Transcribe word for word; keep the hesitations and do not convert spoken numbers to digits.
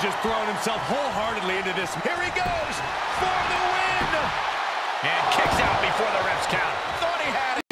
just throwing himself wholeheartedly into this. Here he goes for the win. And kicks out before the ref's count. Thought he had it.